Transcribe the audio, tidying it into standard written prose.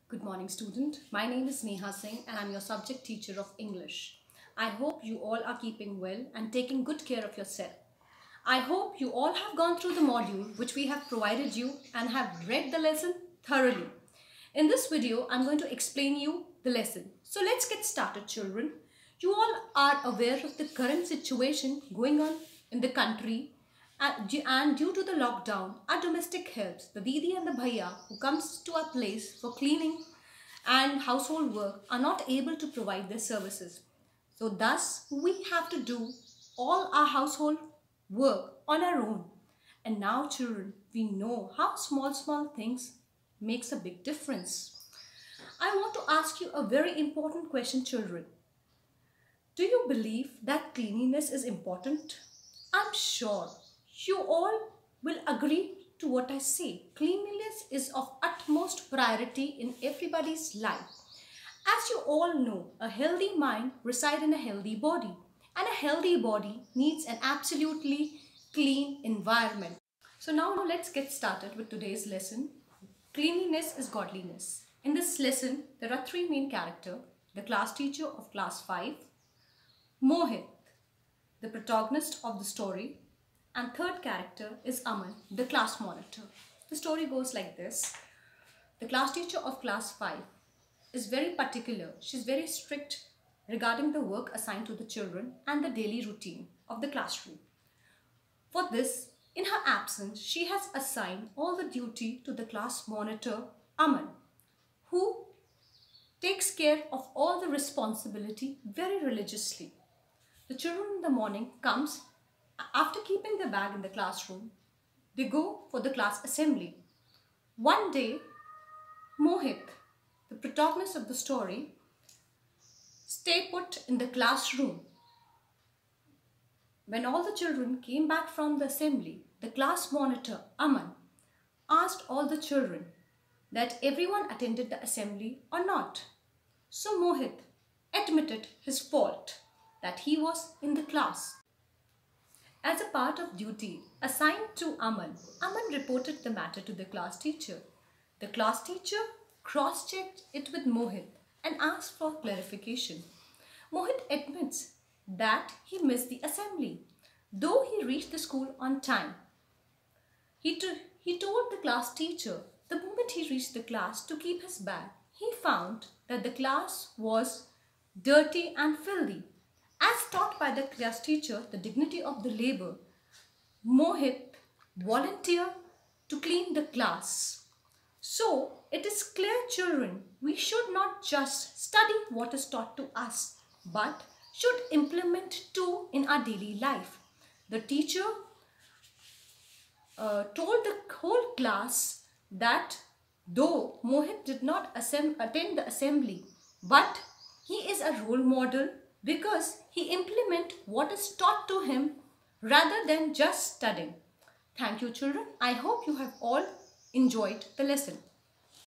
Good morning, student. My name is Neha Singh and I'm your subject teacher of English. I hope you all are keeping well and taking good care of yourself. I hope you all have gone through the module which we have provided you and have read the lesson thoroughly. In this video, I'm going to explain you the lesson. So let's get started, children. You all are aware of the current situation going on in the country, and due to the lockdown, our domestic helps, the Didi and the Bhaiya who comes to our place for cleaning and household work are not able to provide their services. So thus, we have to do all our household work on our own. And now, children, we know how small things makes a big difference. I want to ask you a very important question, children. Do you believe that cleanliness is important? I'm sure you all will agree to what I say. Cleanliness is of utmost priority in everybody's life. As you all know, a healthy mind resides in a healthy body, and a healthy body needs an absolutely clean environment. So now let's get started with today's lesson. Cleanliness is godliness. In this lesson, there are three main characters: the class teacher of class 5, Mohit, the protagonist of the story, and third character is Aman, the class monitor. The story goes like this. The class teacher of class 5 is very particular. She's very strict regarding the work assigned to the children and the daily routine of the classroom. For this, in her absence, she has assigned all the duty to the class monitor, Aman, who takes care of all the responsibility very religiously. The children in the morning comes, after keeping their bag in the classroom, they go for the class assembly. One day, Mohit, the protagonist of the story, stayed put in the classroom. When all the children came back from the assembly, the class monitor, Aman, asked all the children that everyone attended the assembly or not. So Mohit admitted his fault, that he was in the class. As a part of duty assigned to Aman, Aman reported the matter to the class teacher. The class teacher cross-checked it with Mohit and asked for clarification. Mohit admits that he missed the assembly, though he reached the school on time. He told the class teacher the moment he reached the class to keep his bag, he found that the class was dirty and filthy. As taught by the class teacher, the dignity of the labor, Mohit volunteered to clean the class. So, it is clear, children, we should not just study what is taught to us, but should implement too in our daily life. The teacher told the whole class that though Mohit did not attend the assembly, but he is a role model because he implements what is taught to him rather than just studying. Thank you, children. I hope you have all enjoyed the lesson.